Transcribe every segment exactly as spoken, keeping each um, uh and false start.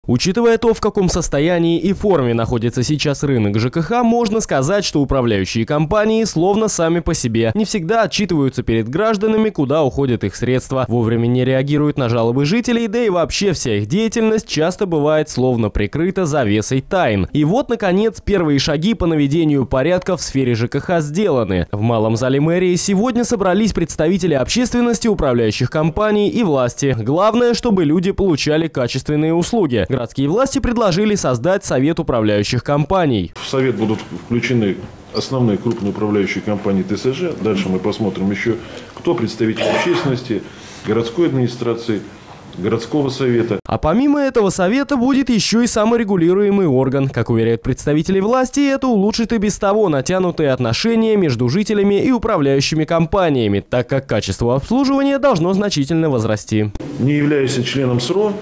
Учитывая то, в каком состоянии и форме находится сейчас рынок ЖКХ, можно сказать, что управляющие компании словно сами по себе не всегда отчитываются перед гражданами, куда уходят их средства, вовремя не реагируют на жалобы жителей, да и вообще вся их деятельность часто бывает словно прикрыта завесой тайн. И вот, наконец, первые шаги по наведению порядка в сфере ЖКХ сделаны. В Малом зале мэрии сегодня собрались представители общественности, управляющих компаний и власти. Главное, чтобы люди получали качественные услуги. Городские власти предложили создать совет управляющих компаний. В совет будут включены основные крупные управляющие компании ТСЖ. Дальше мы посмотрим еще, кто представители общественности, городской администрации, городского совета. А помимо этого совета будет еще и саморегулируемый орган. Как уверяют представители власти, это улучшит и без того натянутые отношения между жителями и управляющими компаниями, так как качество обслуживания должно значительно возрасти. Не являясь членом СРО,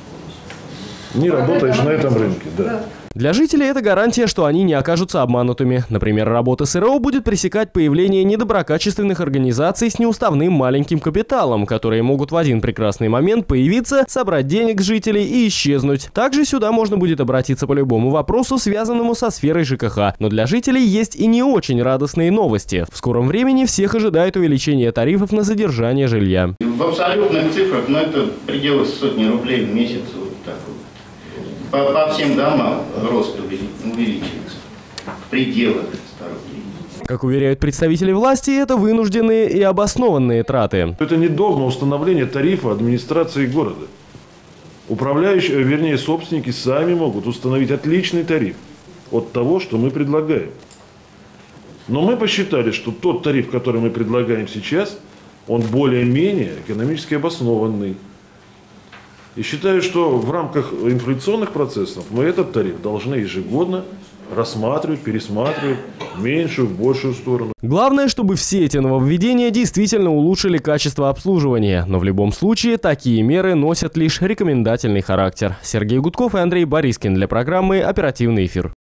не работаешь на этом рынке, да. Для жителей это гарантия, что они не окажутся обманутыми. Например, работа СРО будет пресекать появление недоброкачественных организаций с неуставным маленьким капиталом, которые могут в один прекрасный момент появиться, собрать денег с жителей и исчезнуть. Также сюда можно будет обратиться по любому вопросу, связанному со сферой ЖКХ. Но для жителей есть и не очень радостные новости. В скором времени всех ожидает увеличение тарифов на содержание жилья. В абсолютных цифрах, ну, это пределы сотни рублей в месяц. Вот так вот. По, по всем домам рост увеличивается в пределах ста рублей. Как уверяют представители власти, это вынужденные и обоснованные траты. Это не догма установления тарифа администрации города. Управляющие, вернее, собственники сами могут установить отличный тариф от того, что мы предлагаем. Но мы посчитали, что тот тариф, который мы предлагаем сейчас, он более-менее экономически обоснованный. И считаю, что в рамках инфляционных процессов мы этот тариф должны ежегодно рассматривать, пересматривать в меньшую, в большую сторону. Главное, чтобы все эти нововведения действительно улучшили качество обслуживания. Но в любом случае такие меры носят лишь рекомендательный характер. Сергей Гудков и Андрей Борискин для программы «Оперативный эфир».